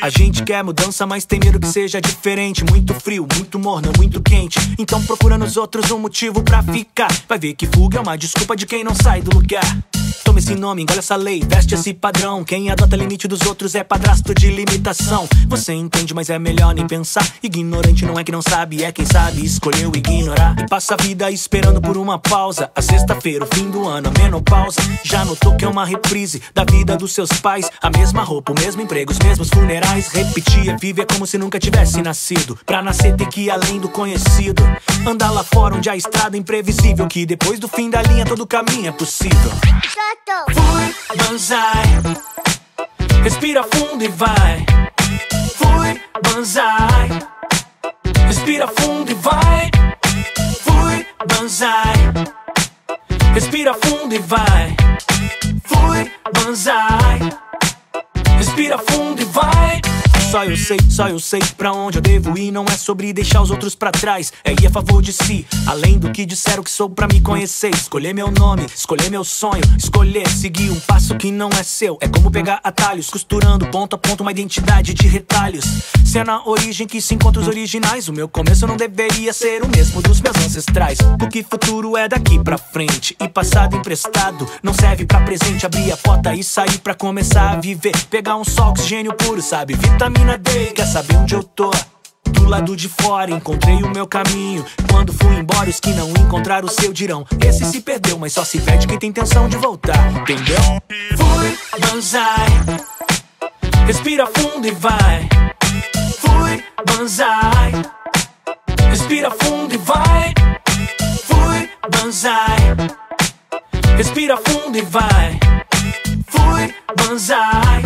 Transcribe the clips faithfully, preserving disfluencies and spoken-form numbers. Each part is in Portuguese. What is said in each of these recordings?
A gente quer mudança, mas tem medo que seja diferente. Muito frio, muito morno, muito quente. Então procura nos outros um motivo pra ficar. Vai ver que fuga é uma desculpa de quem não sai do lugar. Toma esse nome, engole essa lei, veste esse padrão. Quem adota limite dos outros é padrasto de limitação. Você entende, mas é melhor nem pensar. Ignorante não é que não sabe, é quem sabe escolheu ignorar. E passa a vida esperando por uma pausa. A sexta-feira, o fim do ano, a menopausa. Já notou que é uma reprise da vida dos seus pais? A mesma roupa, o mesmo emprego, os mesmos funerais. Repetir é viver como se nunca tivesse nascido. Pra nascer tem que ir além do conhecido. Andar lá fora onde a estrada é imprevisível, que depois do fim da linha todo caminho é possível. Fui, banzai. Respira fundo e vai. Fui, banzai. Respira fundo e vai. Fui, banzai. Respira fundo e vai. Fui, banzai. Respira fundo e vai. Só eu sei, só eu sei pra onde eu devo ir. Não é sobre deixar os outros pra trás, é ir a favor de si. Além do que disseram que sou pra me conhecer. Escolher meu nome, escolher meu sonho. Escolher seguir um passo que não é seu. É como pegar atalhos, costurando ponto a ponto uma identidade de retalhos. Se é na origem que se encontram os originais, o meu começo não deveria ser o mesmo dos meus ancestrais. Porque futuro é daqui pra frente, e passado emprestado não serve pra presente. Abrir a porta e sair pra começar a viver. Pegar um sol, oxigênio puro, sabe? Vitamina D, quer saber onde eu tô? Do lado de fora encontrei o meu caminho. Quando fui embora, os que não encontraram o seu dirão: esse se perdeu, mas só se perde quem tem intenção de voltar, entendeu? Fui, banzai. Respira fundo e vai. Fui, banzai. Respira fundo e vai. Fui, banzai. Respira fundo e vai. Fui, banzai.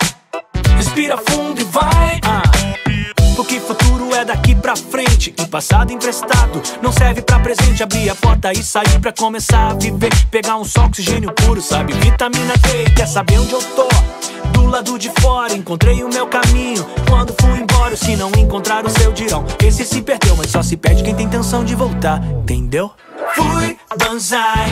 Respira fundo e vai. ah. Porque futuro é daqui pra frente, e passado emprestado não serve pra presente. Abrir a porta e sair pra começar a viver. Pegar um sol, oxigênio puro, sabe? Vitamina D, quer saber onde eu tô? Do lado de fora encontrei o meu caminho. Quando fui embora, os que não encontraram o seu dirão: esse se perdeu, mas só se perde quem tem intenção de voltar, entendeu? Fui, banzai.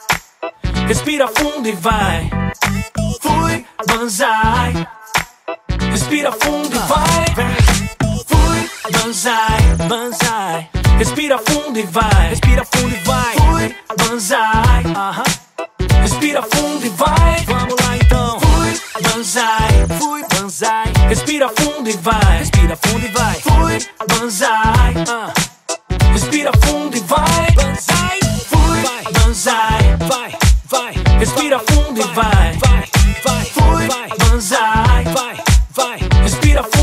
Respira fundo e vai. Fui, banzai. Respira fundo e vai. Fui, banzai, banzai. Respira fundo e vai. Respira fundo e vai. Fui, banzai. uh-huh. Respira fundo e vai. Vamos lá então. Fui, banzai. Fui, banzai. Respira fundo e vai. Respira fundo e vai. Fui, banzai. uh. Respira fundo e vai. Banzai. Fui, vai. Banzai. Vai, vai. Respira fundo e vai. Vai, vai. Fui, banzai. Vai, vai. Respira fundo.